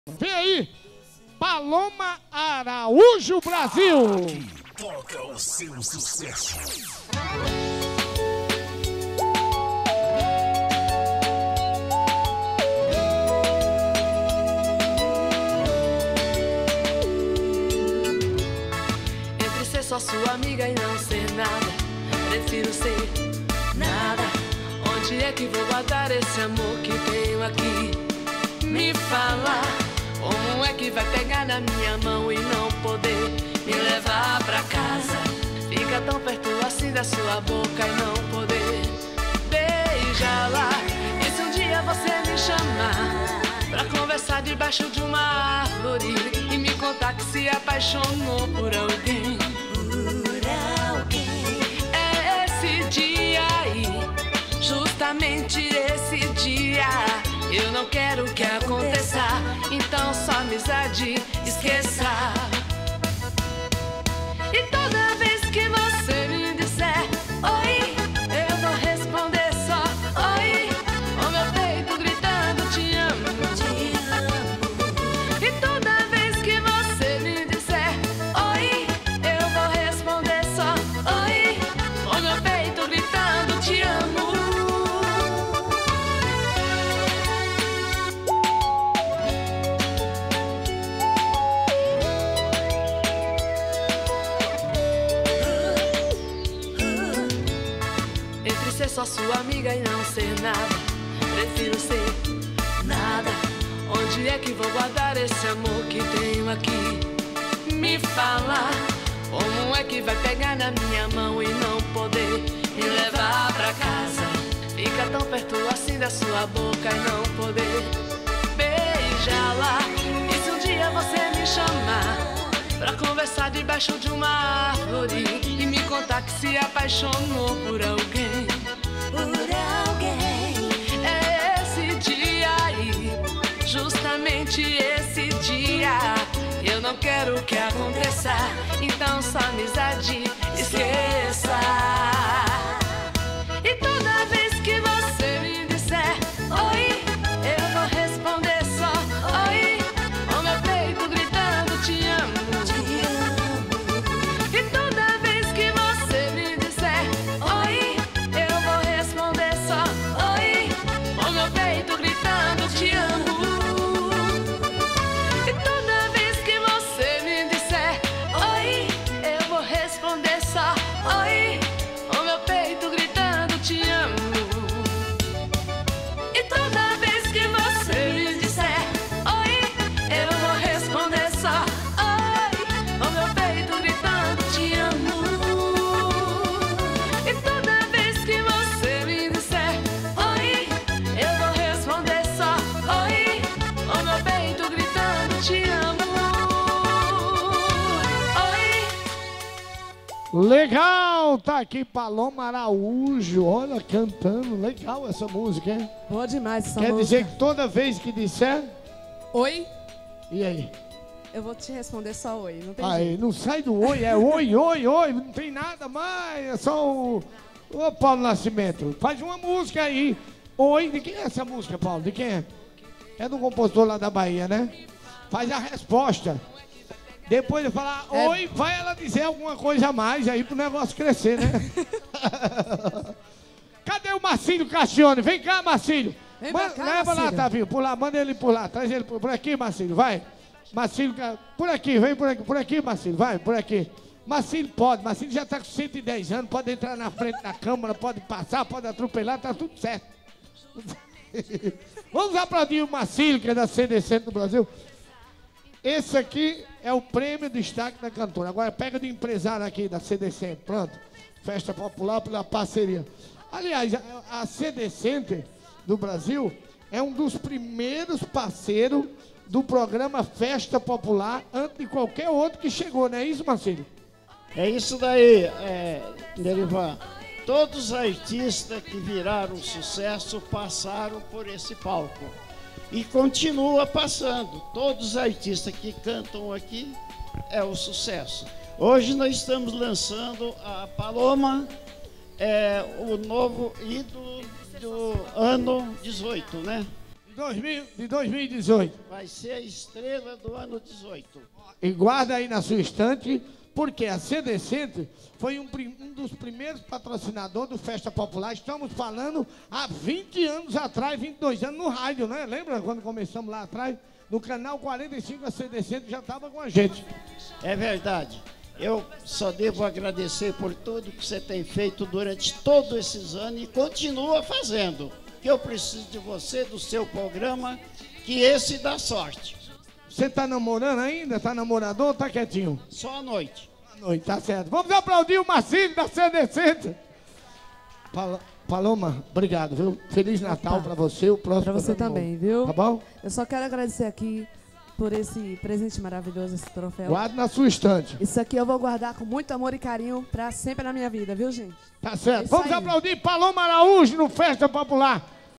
Vem aí, Paloma Araújo Brasil. Aqui toca o seu sucesso. Entre ser só sua amiga e não ser nada, prefiro ser nada. Onde é que vou guardar esse amor que tenho aqui? Me fala, como é que vai pegar na minha mão e não poder me levar pra casa? Fica tão perto assim da sua boca e não poder beijá-la. E se um dia você me chamar pra conversar debaixo de uma árvore e me contar que se apaixonou por alguém? É esse dia aí, justamente esse dia. Eu não quero que aconteça, então só amizade esqueça. E toda vez que você me disser oi, eu vou responder só oi, com meu peito gritando te amo, te amo. E toda vez que você me disser oi, eu vou responder só oi, com meu peito gritando te amo. Ser só sua amiga e não ser nada, prefiro ser nada. Onde é que vou guardar esse amor que tenho aqui? Me fala, como é que vai pegar na minha mão e não poder me levar pra casa? Fica tão perto assim da sua boca e não poder beijá-la. E se um dia você me chamar pra conversar debaixo de uma árvore e me contar que se apaixonou por alguém? É esse dia aí, justamente esse dia. Eu não quero que aconteça, então só amizade esqueça. E toda vez que você me disser oi, eu vou responder só oi, com meu peito gritando te amo, te amo. E toda vez que você me disser oi, eu vou responder só oi, com meu peito gritando te amo. E toda vez que você me disser oi, eu vou responder só oi, com meu peito gritando te amo. E toda vez que você me disser oi, eu vou responder só oi, com meu peito gritando te amo. E toda vez que você me disser oi, eu vou responder só oi, com meu peito gritando te amo. Oi. Legal, tá aqui Paloma Araújo, olha, cantando, legal essa música, hein? Boa demais essa Quer música. dizer que toda vez que disser, Oi, e aí? eu vou te responder só oi, não tem Aí, jeito. não sai do oi, é oi, oi, oi, não tem nada mais, é só o Paulo Nascimento. Faz uma música aí. Oi, de quem é essa música, Paulo? De quem é? É do compositor lá da Bahia, né? Faz a resposta. Depois de falar oi, vai ela dizer alguma coisa a mais aí pro negócio crescer, né? Cadê o Marcílio Castione? Vem cá, Marcílio. Vem pra cá, Leva lá, Marcílio. Tavinho, por lá, manda ele por lá, traz ele por aqui, Marcílio, vai. Marcílio, por aqui, vem por aqui, Marcílio, vai, por aqui. Marcílio pode, Marcílio já tá com 110 anos, pode entrar na frente da Câmara, pode passar, pode atropelar, tá tudo certo. Vamos aplaudir o Marcílio, que é da CDC do Brasil. Esse aqui é o prêmio destaque da cantora. Agora pega do empresário aqui da CDC, pronto. Festa Popular pela parceria. Aliás, a CDC do Brasil é um dos primeiros parceiros do programa Festa Popular antes de qualquer outro que chegou, não é isso, Marcílio? É isso daí, Nerivan. Todos os artistas que viraram sucesso passaram por esse palco. E continua passando. Todos os artistas que cantam aqui é o sucesso. Hoje nós estamos lançando a Paloma, o novo ídolo do ano 18, né? De 2018. Vai ser a estrela do ano 18. E guarda aí na sua estante, porque a CDC foi um dos primeiros patrocinadores do Festa Popular. Estamos falando há 20 anos atrás, 22 anos no rádio, né? Lembra quando começamos lá atrás? No canal 45, a CDC já estava com a gente. É verdade. Eu só devo agradecer por tudo que você tem feito durante todos esses anos e continua fazendo. Que eu preciso de você, do seu programa, que esse dá sorte. Você está namorando ainda? Está namorador ou está quietinho? Só à noite. À noite, tá certo. Vamos aplaudir o Marcílio da CDC. Paloma, obrigado, viu? Feliz Natal para você, o próximo. Para você também, viu? Tá bom? Eu só quero agradecer aqui por esse presente maravilhoso, esse troféu. Guarda na sua estante. Isso aqui eu vou guardar com muito amor e carinho para sempre na minha vida, viu, gente? Tá certo. É isso Vamos aí. aplaudir Paloma Araújo no Festa Popular.